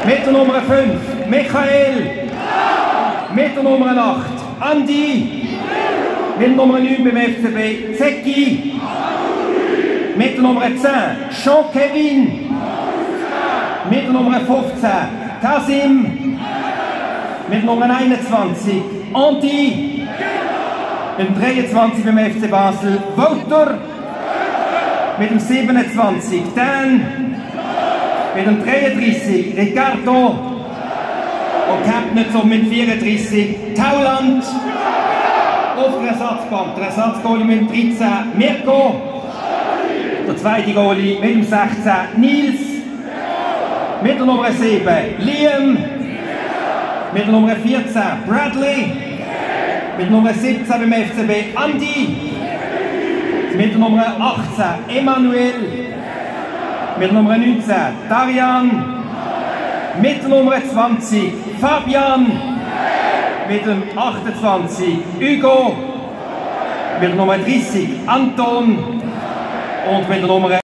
Mit der Nummer 5, Michael. Mit der Nummer 8, Andi. Mit der Nummer 9 beim FCB, Zeki. Mit der Nummer 10, Jean-Kevin. Mit der Nummer 15, Kasim. Mit der Nummer 21, Anti. Mit dem 23 beim FC Basel, Wouter. Mit dem 27, Dan. Mit dem 33, Ricardo. Und Captain so mit 34, Tauland. Auf der Ersatzbank, der Ersatzgoalie mit dem 13, Mirko. Der zweite Goalie mit dem 16, Nils. Mit der Nummer 7, Liam. Mit der Nummer 14, Bradley. Mit der Nummer 17 beim FCB, Andi. Mit der Nummer 18, Emanuel. Mit der Nummer 19, Darian. Mit der Nummer 20, Fabian. Mit dem 28, Hugo. Mit der Nummer 30, Anton. Und mit der Nummer